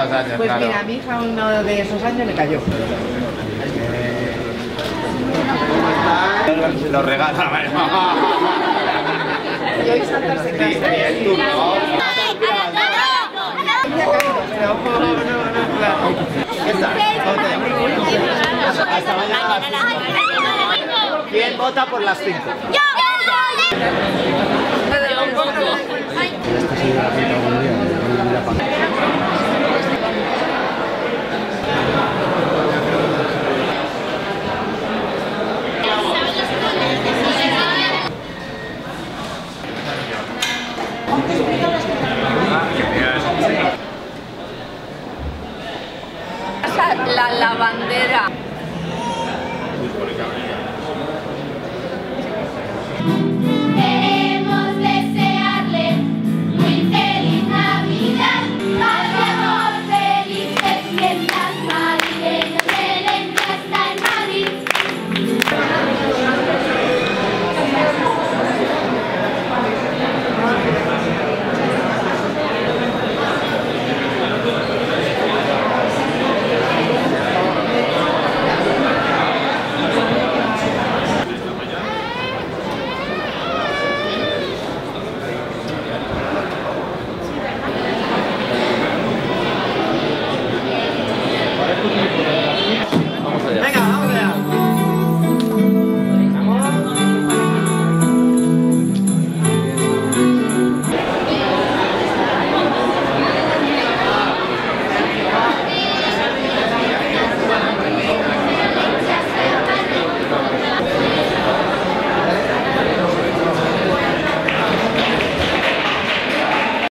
los años, Pues claro. mira, a mi hija uno de esos años le cayó. Lo regala, Y hoy saltarse casa. Sí, el turno. Pero ojo, no, claro. ¿Qué tal? ¿Cómo te llamas? Hasta mañana. ¿Quién vota por las 5? Yo un poco.